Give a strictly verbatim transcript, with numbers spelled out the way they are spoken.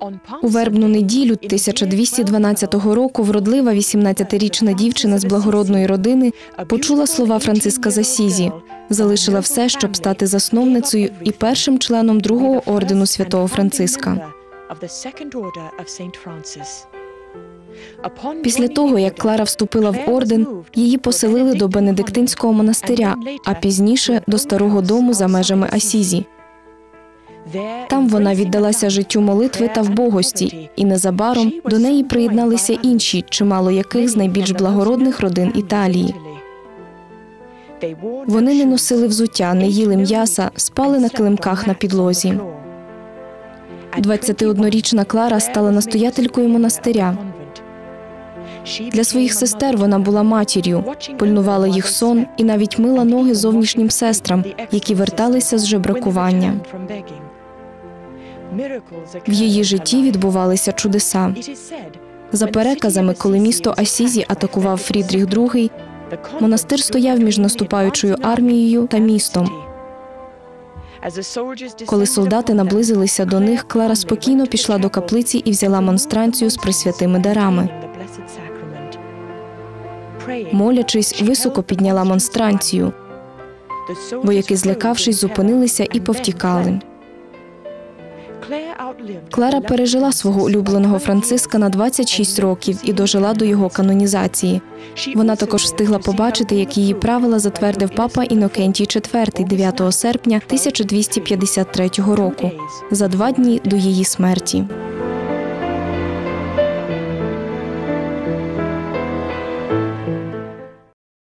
У вербну неділю тисяча двісті дванадцятого року вродлива вісімнадцятирічна дівчина з благородної родини почула слова Франциска з Асізі, залишила все, щоб стати засновницею і першим членом другого ордену святого Франциска. Після того, як Клара вступила в орден, її поселили до Бенедиктинського монастиря, а пізніше – до старого дому за межами Асізі. Там вона віддалася життю молитви та вбогості, і незабаром до неї приєдналися інші, чимало яких з найбільш благородних родин Італії. Вони не носили взуття, не їли м'яса, спали на килимках на підлозі. двадцятиоднорічна Клара стала настоятелькою монастиря. Для своїх сестер вона була матір'ю, пильнувала їх сон і навіть мила ноги зовнішнім сестрам, які верталися з жебракування. В її житті відбувалися чудеса. За переказами, коли місто Асізі атакував Фрідріх другий, монастир стояв між наступаючою армією та містом. Коли солдати наблизилися до них, Клара спокійно пішла до каплиці і взяла монстранцію з пресвятими дарами. Молячись, високо підняла монстранцію. Вояки, злякавшись, зупинилися і повтікали. Клара пережила свого улюбленого Франциска на двадцять шість років і дожила до його канонізації. Вона також встигла побачити, як її правила затвердив папа Інокентій четвертий дев'ятого серпня тисяча двісті п'ятдесят третього року, за два дні до її смерті.